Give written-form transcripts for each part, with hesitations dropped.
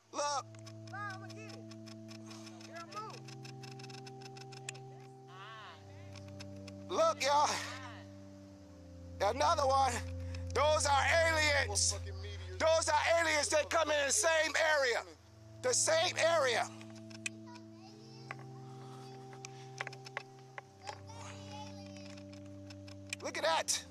Look. Nah, I'ma get it. Here I move. Look, y'all. Another one. Those are aliens. Those are aliens that come in the same area. The same area. Look at that.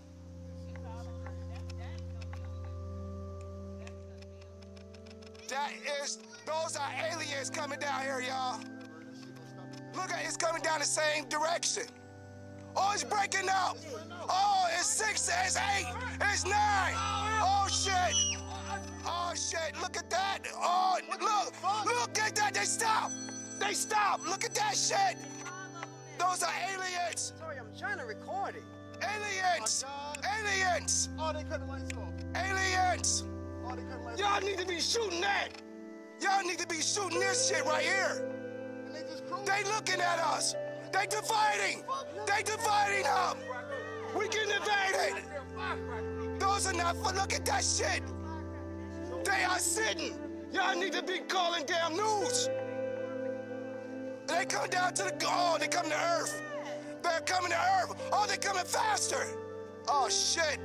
Those are aliens coming down here, y'all. Look at it's coming down the same direction. Oh, it's breaking up. Oh, it's 6, it's 8, it's 9. Oh, shit. Oh, shit. Look at that. Oh, look at that. They stop. They stop. Look at that shit. Those are aliens. Sorry, I'm trying to record it. Aliens. Aliens. Oh, they cut the lights off. Aliens. Oh, they cut the lights off. Y'all need to be shooting that. Y'all need to be shooting this shit right here. And they just cruise. They looking at us. They dividing. They dividing up. We getting invaded. Those are not fun. Look at that shit. They are sitting. Y'all need to be calling damn news. They come down to the, oh, they come to Earth. They're coming to Earth. Oh, they're coming faster. Oh, shit.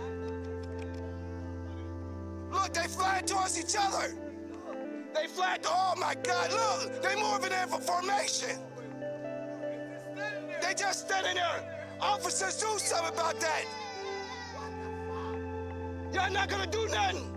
Look, they flying towards each other. They fly, oh my God, look, they moving in for formation. They just standing there. Officers, do something about that. Y'all not gonna do nothing.